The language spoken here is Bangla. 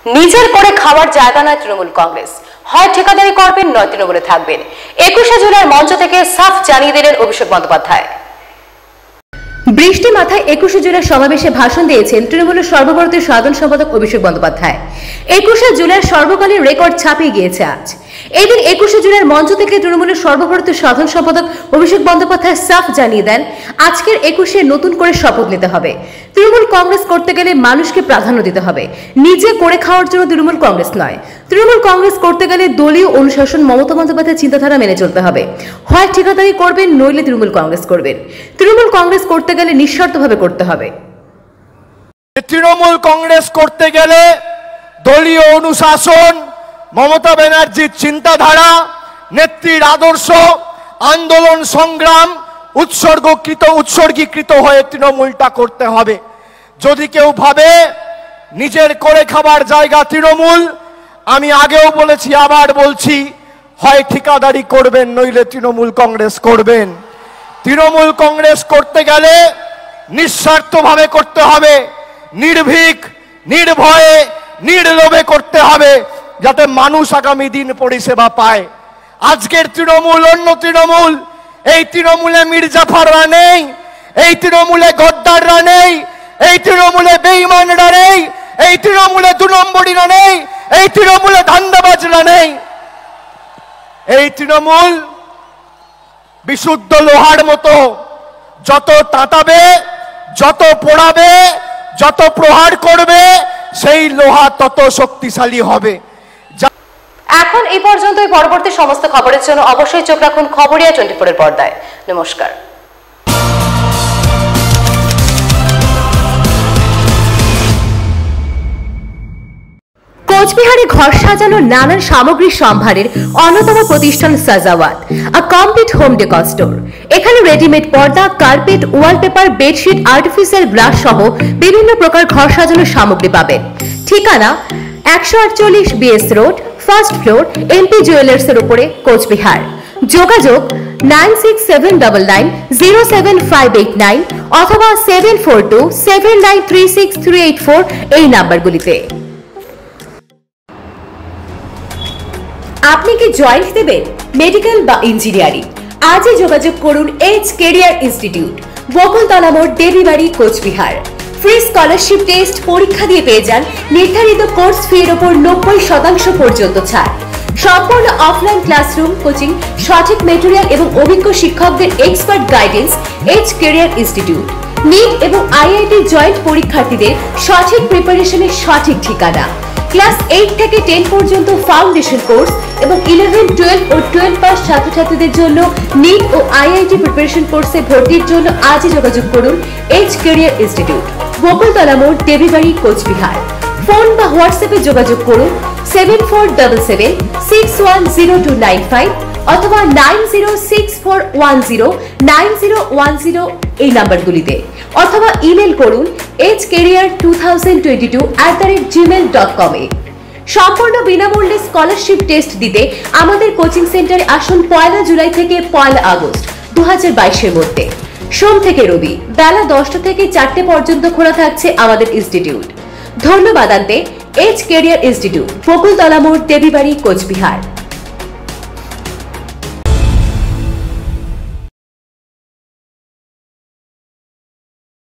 নিজের করে খাওয়ার জায়গা নয় তৃণমূল কংগ্রেস, হয় ঠিকাদারি করবেন নয় তৃণমূলে থাকবেন। 21শে জুলাই মঞ্চ থেকে সাফ জানিয়ে দিলেন অভিষেক বন্দ্যোপাধ্যায়। বৃষ্টি মাথায় 21শে জুলাই সমাবেশে ভাষণ দিয়েছেন তৃণমূলের সর্বভারতীয় সাধারণ সম্পাদক অভিষেক বন্দ্যোপাধ্যায়। 21শে জুলাইয়ের সর্বকালীন রেকর্ড ছাপিয়ে গিয়েছে আজ। এদিন 21শে জুলাইয়ের মঞ্চ থেকে তৃণমূলের সর্বভারতীয় সাধারণ সম্পাদক অভিষেক বন্দ্যোপাধ্যায় সাফ জানিয়ে দেন, আজকের 21শে নতুন করে শপথ নিতে হবে। তৃণমূল কংগ্রেস করতে গেলে মানুষকে প্রাধান্য দিতে হবে, নিজে করে খাওয়ার জন্য তৃণমূল কংগ্রেস নয়। তৃণমূল কংগ্রেস করতে গেলে দলীয় অনুশাসন মমতা বন্দ্যোপাধ্যায়ের চিন্তাধারা মেনে চলতে হবে, হয় ঠিকাদারি করবেন নইলে তৃণমূল কংগ্রেস করবেন। তৃণমূল কংগ্রেস করতে গেলে নিঃস্বার্থভাবে করতে হবে। তৃণমূল কংগ্রেস করতে গেলে দলীয় অনুশাসন, মমতা ব্যানার্জির চিন্তাধারা, নেত্রীর আদর্শ, আন্দোলন সংগ্রাম উৎসর্গীকৃত হয়ে তৃণমূলটা করতে হবে। যদি কেউ ভাবে নিজের করে খাবার জায়গা তৃণমূল, আমি আগেও বলেছি আবার বলছি, হয় ঠিকাদারি করবেন নইলে তৃণমূল কংগ্রেস করবেন। তৃণমূল কংগ্রেস করতে গেলে নিঃস্বার্থভাবে করতে হবে, নির্ভীক, নির্ভয়ে, নির্লোভে করতে হবে, যাতে মানুষ আগামী দিন পরিষেবা পায়। আজকের তৃণমূল অন্য তৃণমূল। এই তৃণমূলে মির্জাফাররা নেই, এই তৃণমূলে গদ্দাররা নেই, এই তৃণমূলে বেঈমানরা নেই, এই তৃণমূলে দু নম্বরীরা নেই, এই তৃণমূলে ধান্দাবাজরা নেই। এই তৃণমূল বিশুদ্ধ লোহার মতো, যত তাতাবে, যত পোড়াবে, যত প্রহার করবে, সেই লোহা তত শক্তিশালী হবে। এখন এই পর্যন্তই। পরবর্তী সমস্ত খবরের জন্য অবশ্যই চোখ রাখুন খবরিয়া 24 এর পর্দায়। নমস্কার। কোচবিহারে ঘর সাজানোর নানান সামগ্রীর সম্ভারের অন্যতম প্রতিষ্ঠান Sajawat, a complete home decor store. এখানে রেডিমেড পর্দা, carpet, wallpaper, bedsheet, artificial glass সহ বিভিন্ন প্রকার ঘর সাজানোর সামগ্রী পাবেন। ঠিকানা 148 BS road, first floor, MP jewellers এর উপরে, কোচবিহার। যোগাযোগ 9679907589 অথবা 7427936384 এই নাম্বারগুলিতে। আপনি কি জয়েন্ট দেবেন, মেডিকেল বা ইঞ্জিনিয়ারিং? আজই যোগাযোগ করুন এইচ কেরিয়ার ইনস্টিটিউট, বকুলতলা মোড়, Debibari, Cooch Behar. Free scholarship test পরীক্ষা দিয়ে পেয়ে যান নির্ধারিত কোর্স ফির উপর 90% পর্যন্ত ছাড়। সম্পূর্ণ অফলাইন ক্লাসরুম কোচিং, সঠিক মেটেরিয়াল এবং অভিজ্ঞ শিক্ষকদের expert guidance. H career institute. NEET এবং আইআইটি জয়েন্ট পরীক্ষার্থীদের সঠিক প্রিপারেশনের সঠিক ঠিকানা। ক্লাস 8 থেকে 10 পর্যন্ত ফাউন্ডেশন কোর্স এবং 11, 12 ও 12 পাস ছাত্রছাত্রীদের জন্য নিট ও আইআইটি প্রিপারেশন কোর্সে ভর্তির জন্য আজই যোগাযোগ করুন এইচ কেরিয়ার ইনস্টিটিউট, বকুলতলা মোড়, দেবীবাড়ি, কোচবিহার। ফোন বা হোয়াটসঅ্যাপে যোগাযোগ করুন 7477610295 অথবা 9064109010 এই নাম্বারগুলিতে, অথবা ইমেল করুন hcareer2022@gmail.com এ। সম্পূর্ণ বিনামূল্যে স্কলারশিপ টেস্ট দিতে আমাদের কোচিং সেন্টারে আসুন 1 জুলাই থেকে 1 আগস্ট 2022 এর মধ্যে। সোম থেকে রবি বেলা 10টা থেকে 4টে পর্যন্ত খোলা থাকছে আমাদের ইনস্টিটিউট। ধন্যবাদ আনতে এইচ কেরিয়ার ইনস্টিটিউট, বকুলতলা মোড়, দেবীবাড়ি, কোচবিহার।